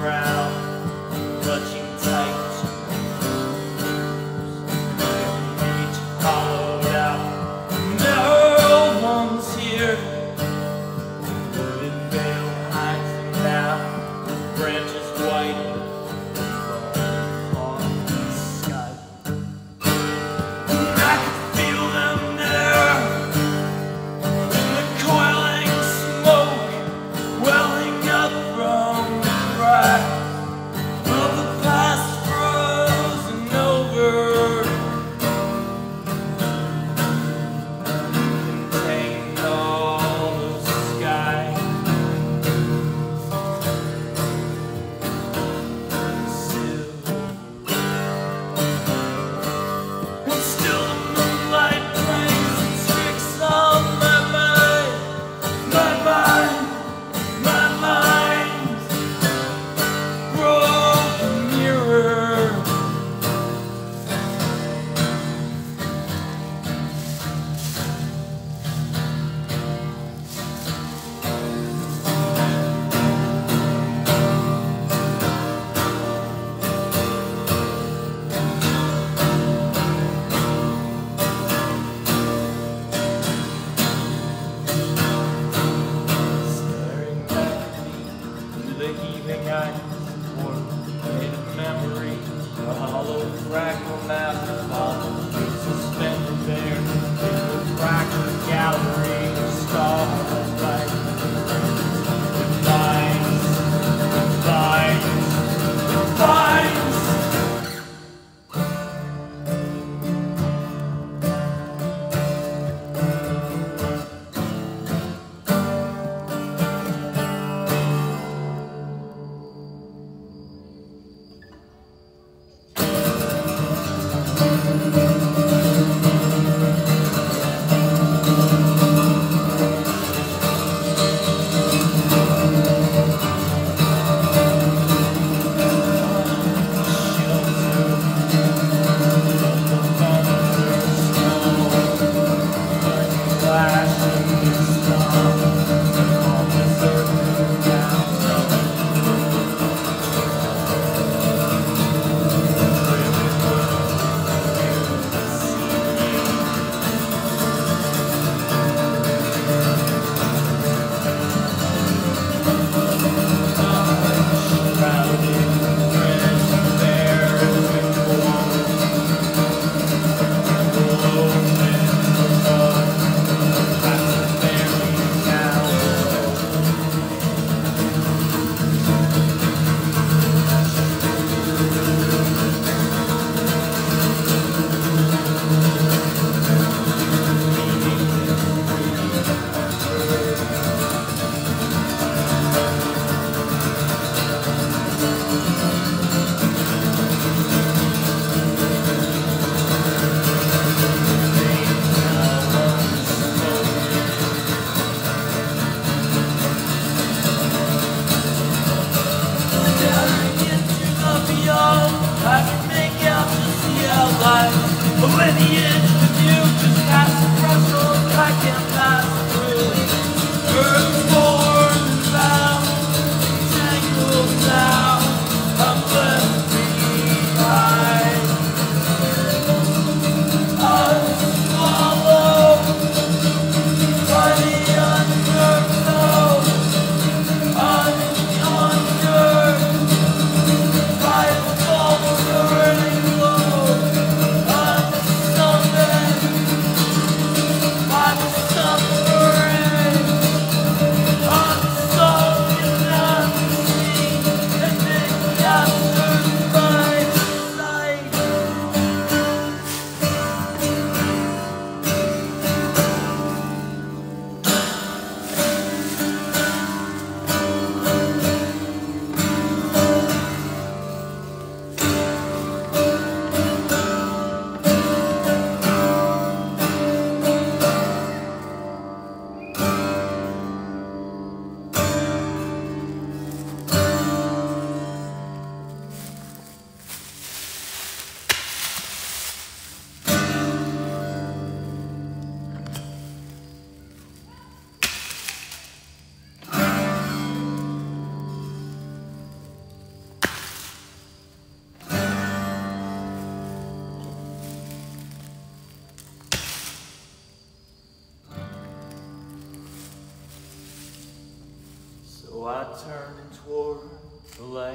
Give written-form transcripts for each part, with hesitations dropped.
around, clutching tight. Reach hollowed out. No one's here. The wooded veil hides them now. The branches white on the sky. And I can feel them there in the coiling smoke, welling up from the crack of the past frozen over. Contained all the sky. I'll turn toward the lake.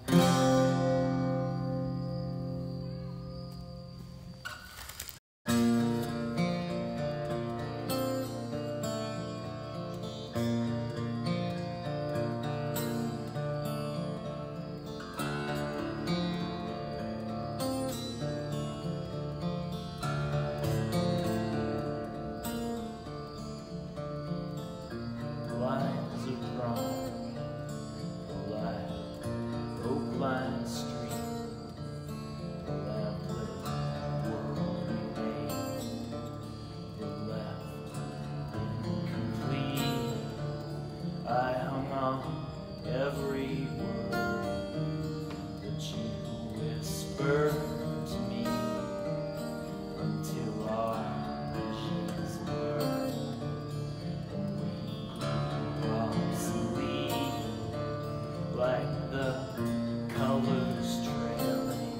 Lines of wrong, the light, oak line street, the lamp-lit world we made, the left incomplete. I hung on every word that you whispered to me until our visions blurred. Like the colors trailing,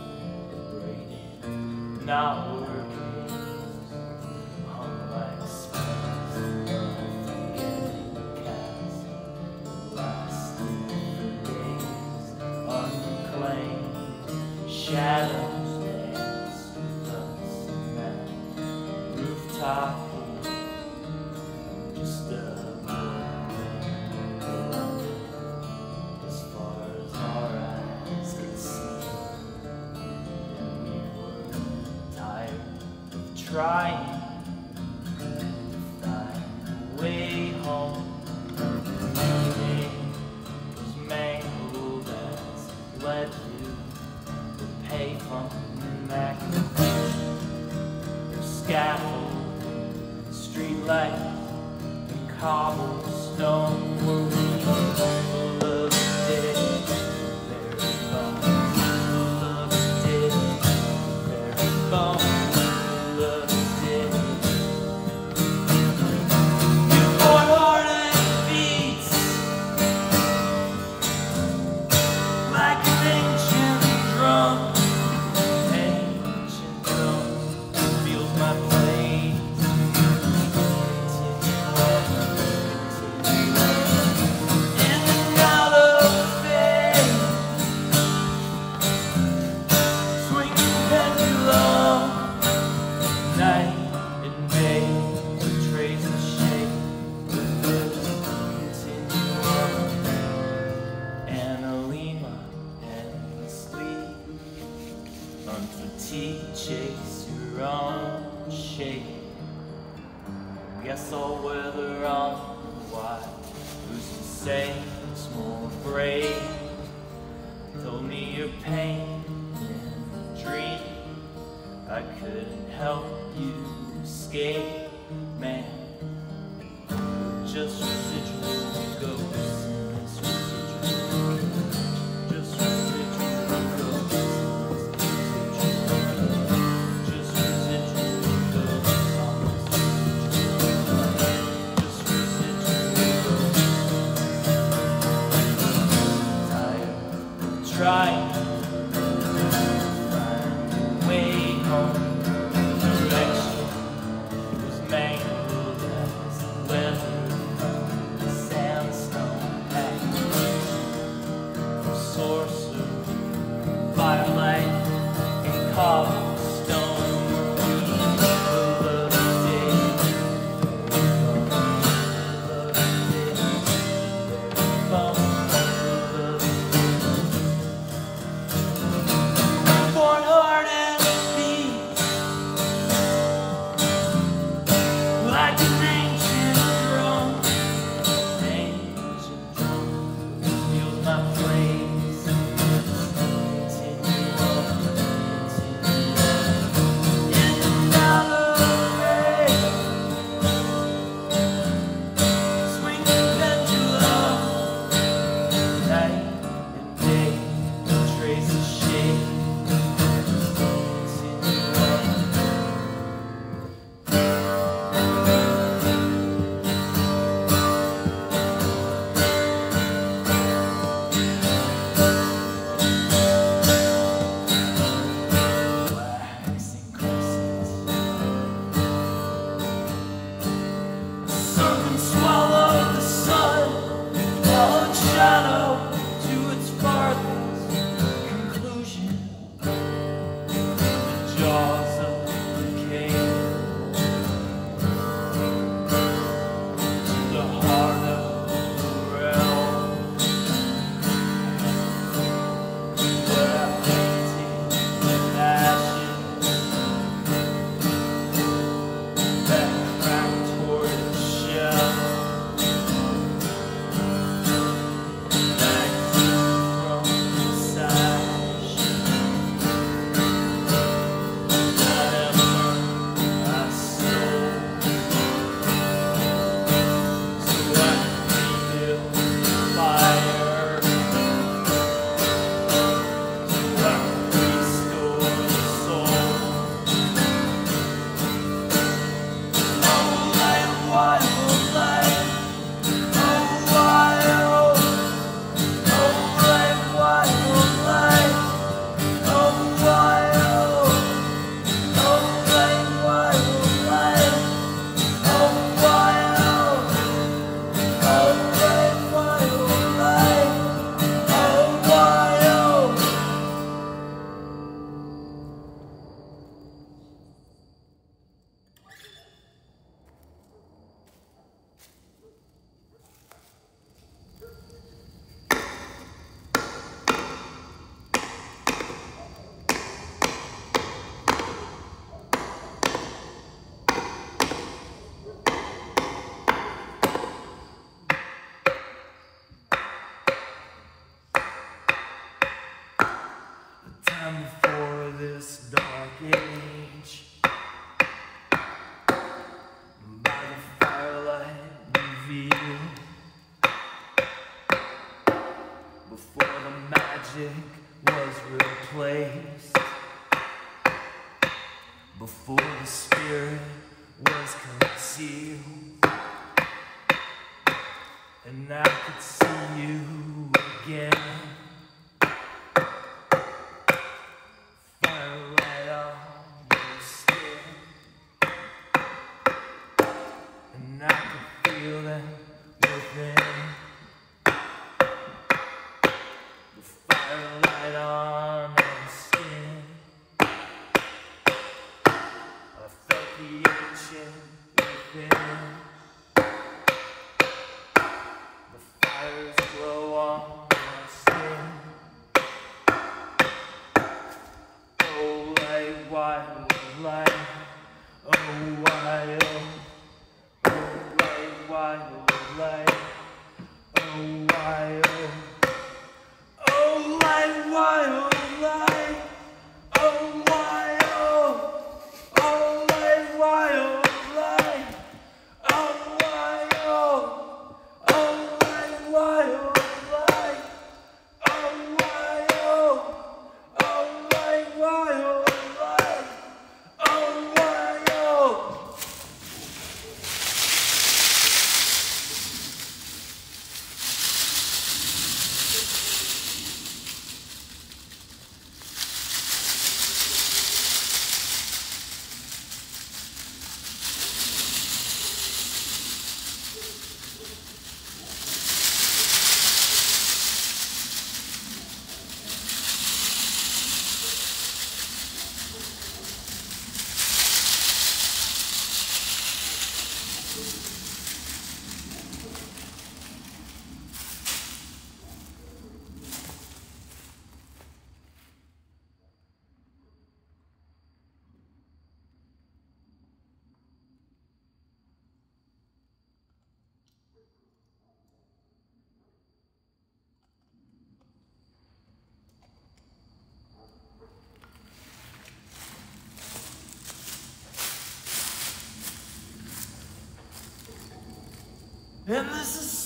braided, not working, hung like spells of forgetting cast, lasting for days, unclaimed shadows dance with us in that rooftop pool, just a trying to find a way home. Meaning was mangled as led to the payphone accusation. There's scaffold, street lights, and cobblestone were full of dead, very bones, full of dead, very bones. Chase your own shape. Guess all weather on the wide. Who's to say it's more brave? Told me your pain in a dream. I couldn't help you escape, man. Just residual ghosts in this residual. Just residual ghosts. Trying to find a way home. Direction was mangled as leather, the sandstone package. Source of firelight and cobblestone. stand before this dark age. By the firelight revealed, before the magic was replaced, before the spirit was concealed, and I could see you again. Firelight on your skin, and I could feel them within. The firelight on your skin. I felt the ancient within. The fires glow on my skin. Oh, light, why, oh, light. Oh, why, oh. Oh, light, why, oh, light. Oh, why, oh. Oh, light, why, oh, light. Oh, why, oh. Oh, light, why, oh, light. Oh, why, oh. Oh, light, why, oh, light. Oh, why, oh. Oh, light, why, oh, light. Oh, why, oh. And this is